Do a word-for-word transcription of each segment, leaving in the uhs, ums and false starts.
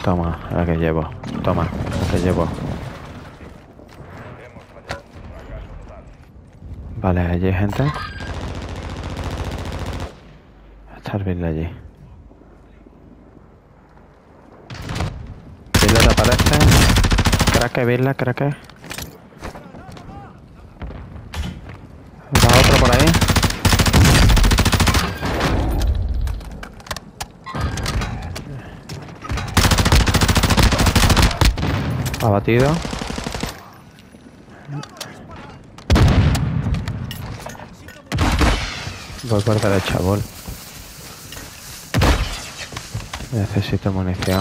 Toma, la que llevo. Toma, la que llevo. Vale, allí hay gente. Está el Bill allí. Bill te aparece. Craque, Bill, craque. Va otro por ahí. Abatido. Voy por derecha, Bull. Necesito munición.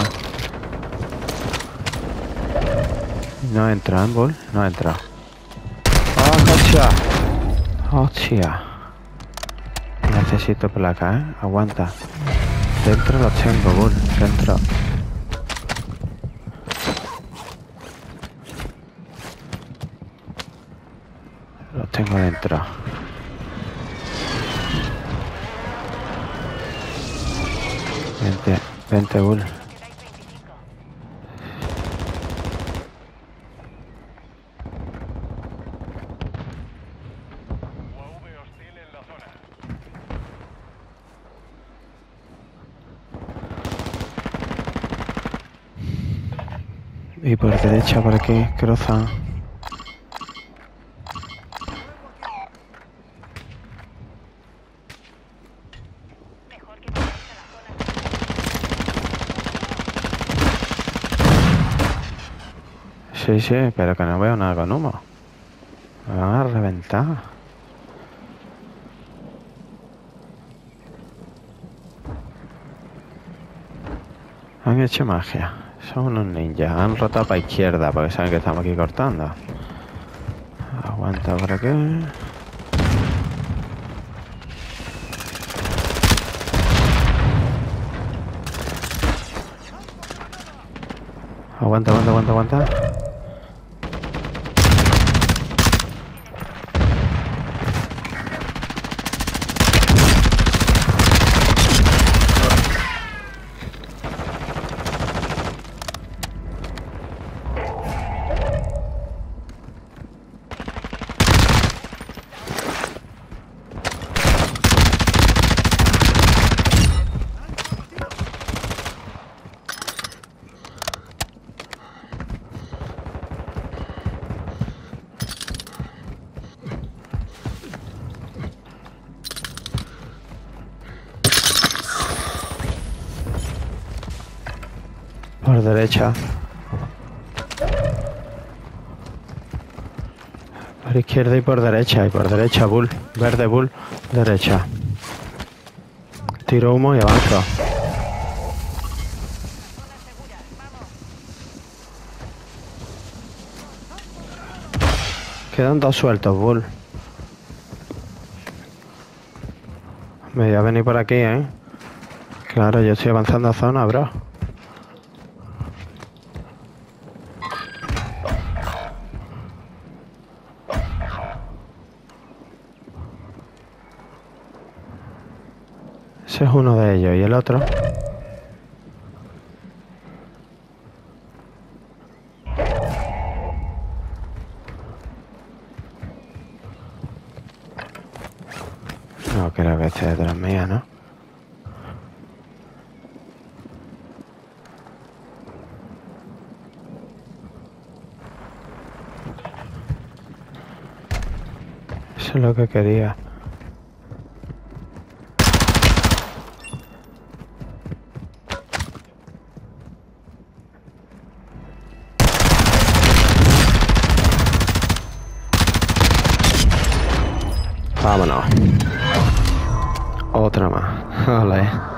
No entra, ¿eh, Bull? No entra. ¡Oh, hostia! ¡Hostia! Necesito placa, ¿eh? Aguanta. Dentro los tengo, Bull. Dentro. Los tengo dentro. Vente, vente, Bull. Y por derecha, por aquí, cruza. Sí, sí, pero que no veo nada con humo. Me van a reventar. Han hecho magia. Son unos ninjas. Han rotado para izquierda porque saben que estamos aquí cortando. Aguanta por aquí. Aguanta, aguanta, aguanta, aguanta. Por derecha. Por izquierda y por derecha. Y por derecha, Bull. Verde, Bull. Derecha. Tiro humo y avanzo. Quedan dos sueltos, Bull. Me voy a venir por aquí, ¿eh? Claro, yo estoy avanzando a zona, bro. Ese es uno de ellos. ¿Y el otro? No creo que esté detrás mía, ¿no? Eso es lo que quería. Vámonos. Otra más. Vale.